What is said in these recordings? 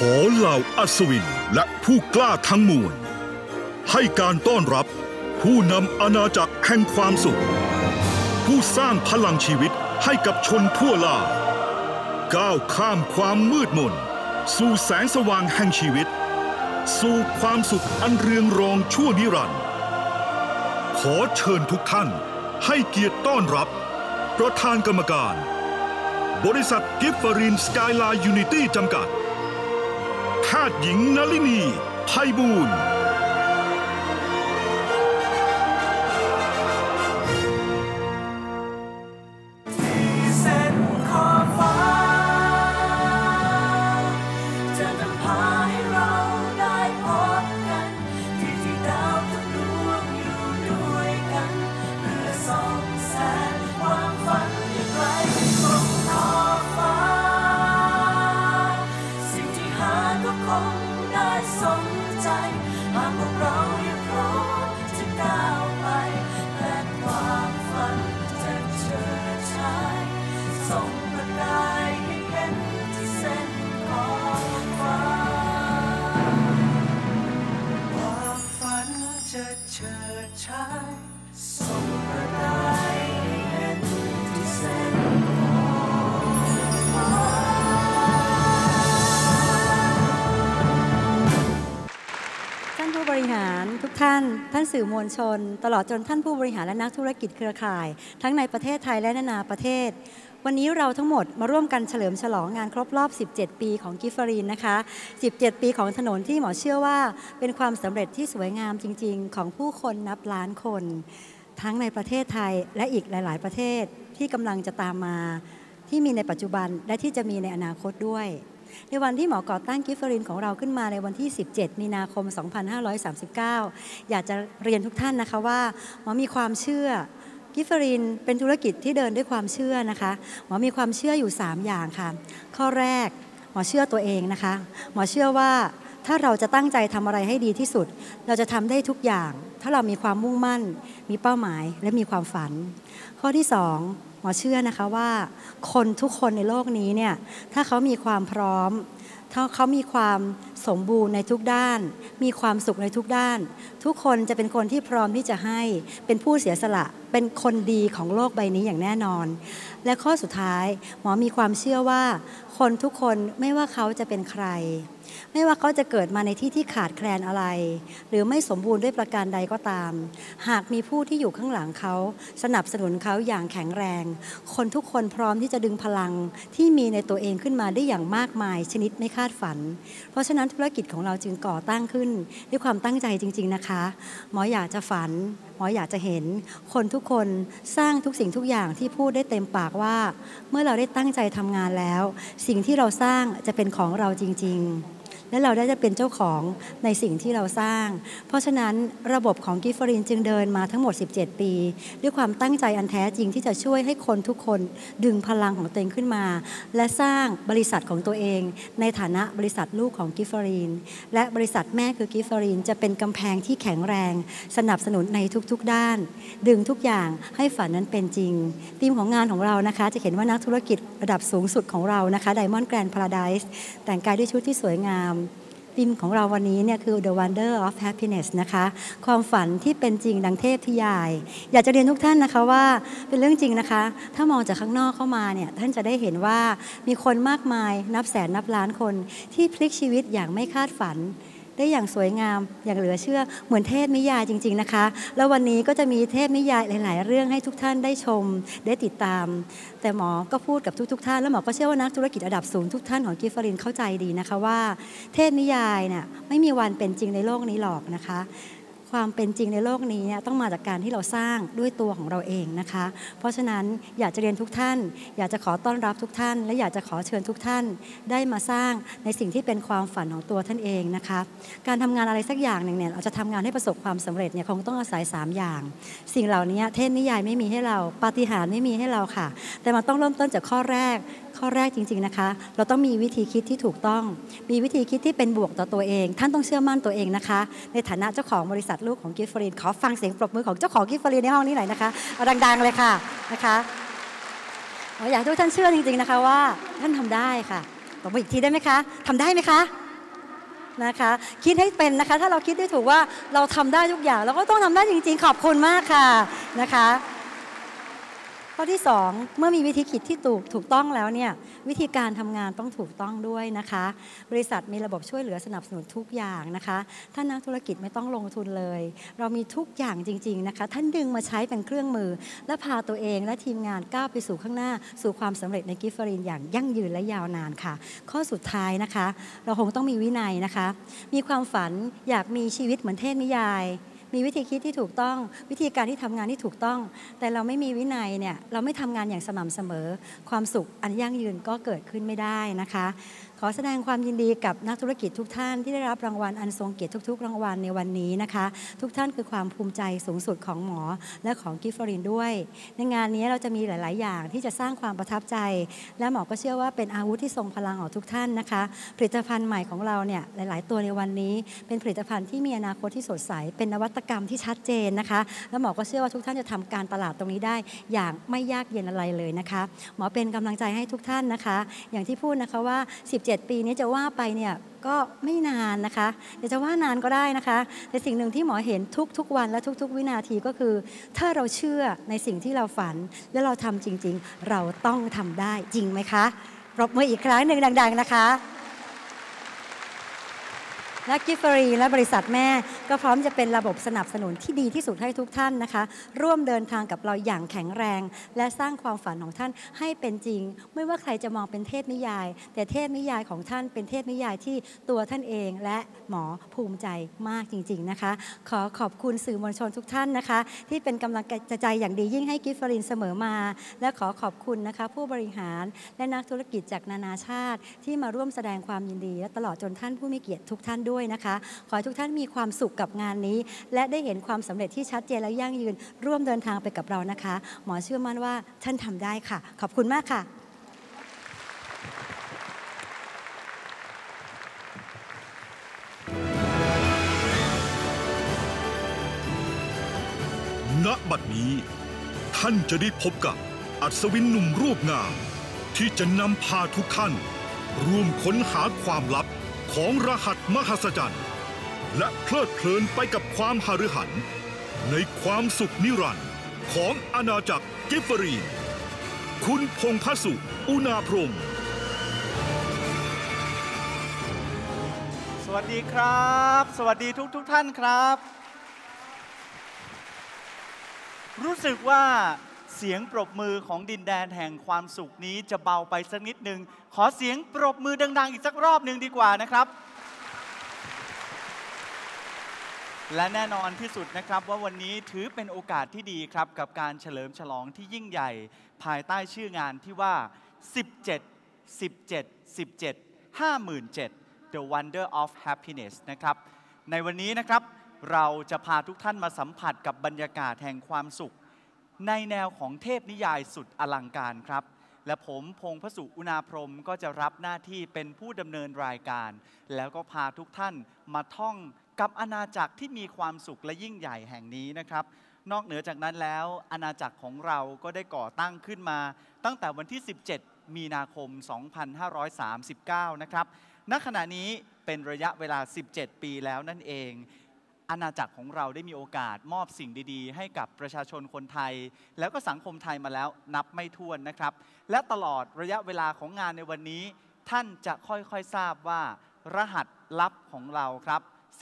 อเหล่าอัศวินและผู้กล้าทั้งมวลให้การต้อนรับผู้นำอาณาจักรแห่งความสุขผู้สร้างพลังชีวิตให้กับชนทั่วโลกก้าวข้ามความมืดมนสู่แสงสว่างแห่งชีวิตสู่ความสุขอันเรืองรองชั่วนิรันดร์ขอเชิญทุกท่านให้เกียรติต้อนรับประธานกรรมการบริษัทกิฟเฟอรินสกายไลน์ยูนิตี้จำกัดแพทย์หญิงนลินีไพบูลย์ท่านสื่อมวลชนตลอดจนท่านผู้บริหารและนักธุรกิจเครือข่ายทั้งในประเทศไทยและนานาประเทศวันนี้เราทั้งหมดมาร่วมกันเฉลิมฉลองงานครบรอบ17 ปีของกิฟเฟอรีนนะคะ17 ปีของถนนที่หมอเชื่อว่าเป็นความสำเร็จที่สวยงามจริงๆของผู้คนนับล้านคนทั้งในประเทศไทยและอีกหลายๆประเทศที่กำลังจะตามมาที่มีในปัจจุบันและที่จะมีในอนาคตด้วยในวันที่หมอก่อตั้งกิฟเฟอรินของเราขึ้นมาในวันที่17 มีนาคม 2539 อยากจะเรียนทุกท่านนะคะว่าหมอมีความเชื่อกิฟเฟอรินเป็นธุรกิจที่เดินด้วยความเชื่อนะคะหมอมีความเชื่ออยู่3อย่างค่ะข้อแรกหมอเชื่อตัวเองนะคะหมอเชื่อว่าถ้าเราจะตั้งใจทำอะไรให้ดีที่สุดเราจะทำได้ทุกอย่างถ้าเรามีความมุ่งมั่นมีเป้าหมายและมีความฝันข้อที่2หมอเชื่อนะคะว่าคนทุกคนในโลกนี้เนี่ยถ้าเขามีความพร้อมถ้าเขามีความสมบูรณ์ในทุกด้านมีความสุขในทุกด้านทุกคนจะเป็นคนที่พร้อมที่จะให้เป็นผู้เสียสละเป็นคนดีของโลกใบนี้อย่างแน่นอนและข้อสุดท้ายหมอมีความเชื่อว่าคนทุกคนไม่ว่าเขาจะเป็นใครไม่ว่าเขาจะเกิดมาในที่ที่ขาดแคลนอะไรหรือไม่สมบูรณ์ด้วยประการใดก็ตามหากมีผู้ที่อยู่ข้างหลังเขาสนับสนุนเขาอย่างแข็งแรงคนทุกคนพร้อมที่จะดึงพลังที่มีในตัวเองขึ้นมาได้อย่างมากมายชนิดไม่คาดฝันเพราะฉะนั้นธุรกิจของเราจึงก่อตั้งขึ้นด้วยความตั้งใจจริงๆนะคะหมออยากจะฝันหมออยากจะเห็นคนทุกคนสร้างทุกสิ่งทุกอย่างที่พูดได้เต็มปากว่าเมื่อเราได้ตั้งใจทำงานแล้วสิ่งที่เราสร้างจะเป็นของเราจริงๆและเราได้จะเป็นเจ้าของในสิ่งที่เราสร้างเพราะฉะนั้นระบบของกิฟเฟอรินจึงเดินมาทั้งหมด17 ปีด้วยความตั้งใจอันแท้จริงที่จะช่วยให้คนทุกคนดึงพลังของตัวเองขึ้นมาและสร้างบริษัทของตัวเองในฐานะบริษัทลูกของกิฟเฟอรินและบริษัทแม่คือกิฟเฟอรินจะเป็นกำแพงที่แข็งแรงสนับสนุนในทุกๆด้านดึงทุกอย่างให้ฝันนั้นเป็นจริงธีมของงานของเรานะคะจะเห็นว่านักธุรกิจระดับสูงสุดของเรานะคะ Diamond Grand Paradise แต่งกายด้วยชุดที่สวยงามธีมของเราวันนี้เนี่ยคือ The Wonder of Happiness นะคะความฝันที่เป็นจริงดังเทพธิยายอยากจะเรียนทุกท่านนะคะว่าเป็นเรื่องจริงนะคะถ้ามองจากข้างนอกเข้ามาเนี่ยท่านจะได้เห็นว่ามีคนมากมายนับแสนนับล้านคนที่พลิกชีวิตอย่างไม่คาดฝันได้อย่างสวยงามอย่างเหลือเชื่อเหมือนเทพนิยายจริงๆนะคะแล้ววันนี้ก็จะมีเทพนิยายหลายๆเรื่องให้ทุกท่านได้ชมได้ติดตามแต่หมอก็พูดกับทุกท่านแล้วหมอก็เชื่อว่านักธุรกิจระดับสูงทุกท่านของกิฟเฟอรินเข้าใจดีนะคะว่าเทพนิยายเนี่ยไม่มีวันเป็นจริงในโลกนี้หรอกนะคะความเป็นจริงในโลกนี้ต้องมาจากการที่เราสร้างด้วยตัวของเราเองนะคะเพราะฉะนั้นอยากจะเรียนทุกท่านอยากจะขอต้อนรับทุกท่านและอยากจะขอเชิญทุกท่านได้มาสร้างในสิ่งที่เป็นความฝันของตัวท่านเองนะคะการทำงานอะไรสักอย่างหนึ่งเนี่ยเราจะทำงานให้ประสบความสำเร็จเนี่ยคงต้องอาศัย3อย่างสิ่งเหล่านี้เทพนิยายไม่มีให้เราปาฏิหาริย์ไม่มีให้เราค่ะแต่มันต้องเริ่มต้นจากข้อแรกจริงๆนะคะเราต้องมีวิธีคิดที่ถูกต้องมีวิธีคิดที่เป็นบวกต่อตัวเองท่านต้องเชื่อมั่นตัวเองนะคะในฐานะเจ้าของบริษัทลูกของกิฟเฟอรินขอฟังเสียงปรบมือของเจ้าของกิฟเฟอรินในห้องนี้หน่อยนะคะเอาดังๆเลยค่ะนะคะอยากให้ทุกท่านเชื่อจริงๆนะคะว่าท่านทำได้ค่ะตบมืออีกทีได้ไหมคะทำได้ไหมคะนะคะคิดให้เป็นนะคะถ้าเราคิดได้ถูกว่าเราทำได้ทุกอย่างเราก็ต้องทำได้จริงๆขอบคุณมากค่ะนะคะข้อที่2เมื่อมีวิธีคิดที่ถูกต้องแล้วเนี่ยวิธีการทำงานต้องถูกต้องด้วยนะคะบริษัทมีระบบช่วยเหลือสนับสนุนทุกอย่างนะคะท่านนักธุรกิจไม่ต้องลงทุนเลยเรามีทุกอย่างจริงๆนะคะท่านดึงมาใช้เป็นเครื่องมือและพาตัวเองและทีมงานก้าวไปสู่ข้างหน้าสู่ความสำเร็จในกิฟฟรินอย่างยั่งยืนและยาวนานค่ะข้อสุดท้ายนะคะเราคงต้องมีวินัยนะคะมีความฝันอยากมีชีวิตเหมือนเทพนิยายมีวิธีคิดที่ถูกต้องวิธีการที่ทำงานที่ถูกต้องแต่เราไม่มีวินัยเนี่ยเราไม่ทำงานอย่างสม่ำเสมอความสุขอันยั่งยืนก็เกิดขึ้นไม่ได้นะคะขอแสดงความยินดีกับนักธุรกิจทุกท่านที่ได้รับรางวัลอันทรงเกียรติทุกๆรางวัลในวันนี้นะคะทุกท่านคือความภูมิใจสูงสุดของหมอและของกิฟฟรินด้วยในงานนี้เราจะมีหลายๆอย่างที่จะสร้างความประทับใจและหมอก็เชื่อว่าเป็นอาวุธที่ทรงพลังของทุกท่านนะคะผลิตภัณฑ์ใหม่ของเราเนี่ยหลายๆตัวในวันนี้เป็นผลิตภัณฑ์ที่มีอนาคตที่สดใสเป็นนวัตกรรมที่ชัดเจนนะคะและหมอก็เชื่อว่าทุกท่านจะทำการตลาดตรงนี้ได้อย่างไม่ยากเย็นอะไรเลยนะคะหมอเป็นกำลังใจให้ทุกท่านนะคะอย่างที่พูดนะคะว่า17 ปีนี้จะว่าไปเนี่ยก็ไม่นานนะคะเดี๋ยวจะว่านานก็ได้นะคะแต่สิ่งหนึ่งที่หมอเห็นทุกวันและทุกวินาทีก็คือถ้าเราเชื่อในสิ่งที่เราฝันและเราทำจริงๆเราต้องทำได้จริงไหมคะปรบมืออีกครั้งหนึ่งดังๆนะคะและกิฟฟรีและบริษัทแม่ก็พร้อมจะเป็นระบบสนับสนุนที่ดีที่สุดให้ทุกท่านนะคะร่วมเดินทางกับเราอย่างแข็งแรงและสร้างความฝันของท่านให้เป็นจริงไม่ว่าใครจะมองเป็นเทพนิยายแต่เทพนิยายของท่านเป็นเทพนิยายที่ตัวท่านเองและหมอภูมิใจมากจริงๆนะคะขอขอบคุณสื่อมวลชนทุกท่านนะคะที่เป็นกำลังใจอย่างดียิ่งให้กิฟฟรินเสมอมาและขอขอบคุณนะคะผู้บริหารและนักธุรกิจจากนานาชาติที่มาร่วมแสดงความยินดีและตลอดจนท่านผู้มีเกียรติทุกท่านด้วยนะคะขอให้ทุกท่านมีความสุขกับงานนี้และได้เห็นความสำเร็จที่ชัดเจนและยั่งยืนร่วมเดินทางไปกับเรานะคะหมอเชื่อมั่นว่าท่านทำได้ค่ะขอบคุณมากค่ะณ บัดนี้ท่านจะได้พบกับอัศวินหนุ่มรูปงามที่จะนำพาทุกท่านร่วมค้นหาความลับของรหัสมหัศจรรย์และเพลิดเพลินไปกับความหฤหันในความสุขนิรันดร์ของอาณาจักรกิฟฟรีนคุณพงษ์พสุอุณาพรหมสวัสดีครับสวัสดีทุกท่านครับรู้สึกว่าเสียงปรบมือของดินแดนแห่งความสุขนี้จะเบาไปสักนิดหนึ่งขอเสียงปรบมือดังๆอีกสักรอบหนึ่งดีกว่านะครับและแน่นอนที่สุดนะครับว่าวันนี้ถือเป็นโอกาสที่ดีครับกับการเฉลิมฉลองที่ยิ่งใหญ่ภายใต้ชื่องานที่ว่า57 The Wonder of Happiness นะครับในวันนี้นะครับเราจะพาทุกท่านมาสัมผัสกับบรรยากาศแห่งความสุขในแนวของเทพนิยายสุดอลังการครับและผมพงษ์พสุอุณาพรหมก็จะรับหน้าที่เป็นผู้ดำเนินรายการแล้วก็พาทุกท่านมาท่องกับอาณาจักรที่มีความสุขและยิ่งใหญ่แห่งนี้นะครับนอกเหนือจากนั้นแล้วอาณาจักรของเราก็ได้ก่อตั้งขึ้นมาตั้งแต่วันที่17 มีนาคม 2539 นะครับณขณะนี้เป็นระยะเวลา17 ปีแล้วนั่นเองอาณาจักรของเราได้มีโอกาสมอบสิ่งดีๆให้กับประชาชนคนไทยแล้วก็สังคมไทยมาแล้วนับไม่ถ้วนนะครับและตลอดระยะเวลาของงานในวันนี้ท่านจะค่อยๆทราบว่ารหัสลับของเราครับ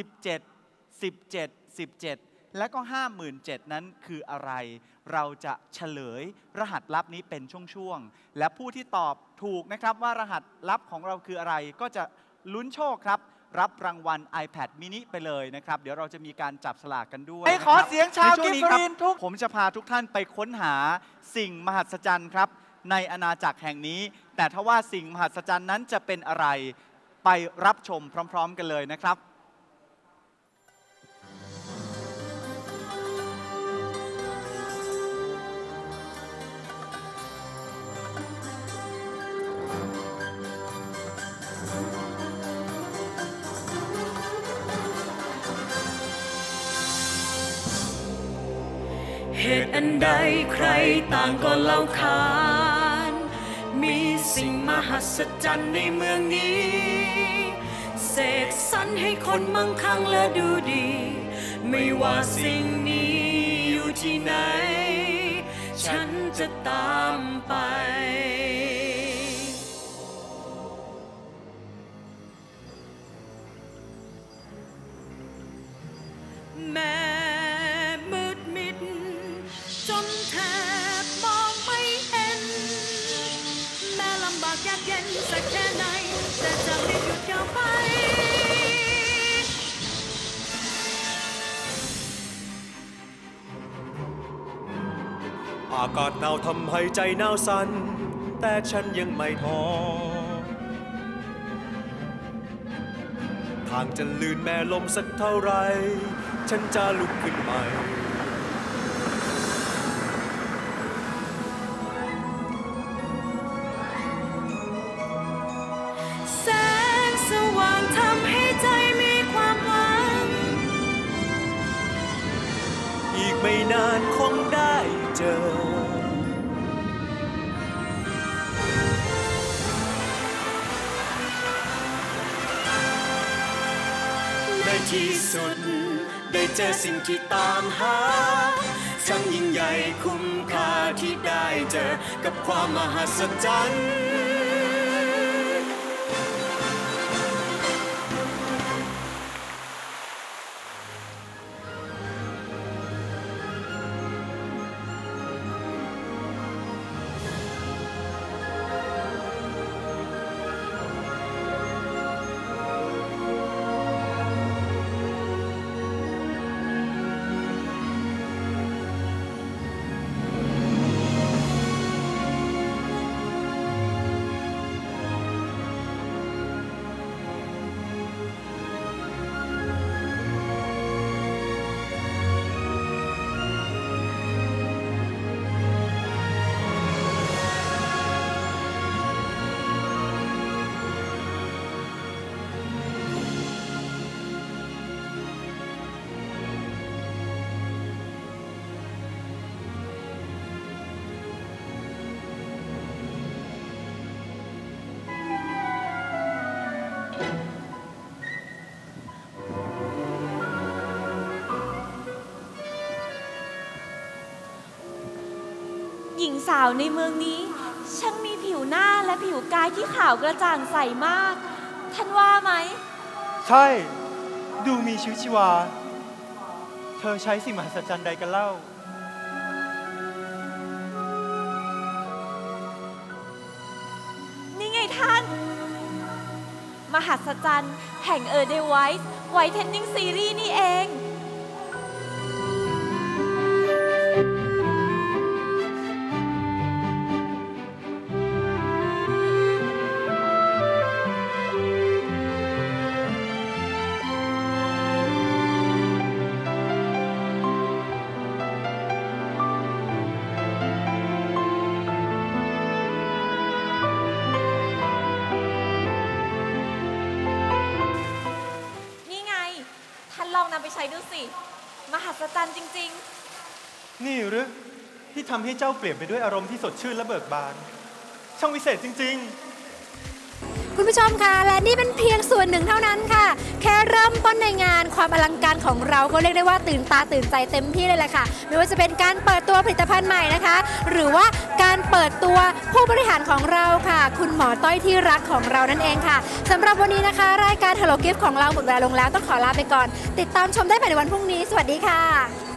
17 และก็ 57,000 นั้นคืออะไรเราจะเฉลยรหัสลับนี้เป็นช่วงๆและผู้ที่ตอบถูกนะครับว่ารหัสลับของเราคืออะไรก็จะลุ้นโชคครับรับรางวัล iPad mini ไปเลยนะครับเดี๋ยวเราจะมีการจับสลากกันด้วยขอเสียงชาวกิฟฟรีนทุกผมจะพาทุกท่านไปค้นหาสิ่งมหัศจรรย์ครับในอาณาจักรแห่งนี้แต่ถ้าว่าสิ่งมหัศจรรย์นั้นจะเป็นอะไรไปรับชมพร้อมๆกันเลยนะครับเหตุอันใดใครต่างก็เล่าขานมีสิ่งมหัศจรรย์ในเมืองนี้เสกสรรให้คนมั่งคั่งและดูดี ไม่ว่าสิ่งนี้อยู่ที่ไหนฉันจะตามไปแม้มืดมิดจนแทบมองไม่เห็นแม้ลำบากยากเย็นสักแค่ไหนแต่จะไม่หยุดก้าวไปอากาศหนาวทำให้ใจหนาวสั่นแต่ฉันยังไม่ท้อทางจะลื่นแม้ลมสักเท่าไรฉันจะลุกขึ้นใหม่แสงสว่างทำให้ใจมีความหวังอีกไม่นานคงได้เจอในที่สุดได้เจอสิ่งที่ตามหาช่างยิ่งใหญ่คุ้มค่าที่ได้เจอกับความมหัศจรรย์หญิงสาวในเมืองนี้ช่างมีผิวหน้าและผิวกายที่ขาวกระจ่างใสมากท่านว่าไหมใช่ดูมีชีวิตชีวาเธอใช้สิ่งมหัศจรรย์ใดกันเล่านี่ไงท่านมหัศจรรย์แห่งเออเดไวท์ไวท์เทนนิ่งซีรีส์นี่เองลองนำไปใช้ดูสิมหัศจรรย์จริงๆนี่หรือที่ทำให้เจ้าเปลี่ยนไปด้วยอารมณ์ที่สดชื่นและเบิกบานช่างวิเศษจริงๆคุณผู้ชมคะและนี่เป็นเพียงส่วนหนึ่งเท่านั้นค่ะแค่เริ่มต้นในงานความอลังการของเราก็เรียกได้ว่าตื่นตาตื่นใจเต็มที่เลยแหละค่ะไม่ว่าจะเป็นการเปิดตัวผลิตภัณฑ์ใหม่นะคะหรือว่าการเปิดตัวผู้บริหารของเราค่ะคุณหมอต้อยที่รักของเรานั่นเองค่ะสำหรับวันนี้นะคะรายการ Hello Gift ของเราหมดเวลาลงแล้วต้องขอลาไปก่อนติดตามชมได้ภายในวันพรุ่งนี้สวัสดีค่ะ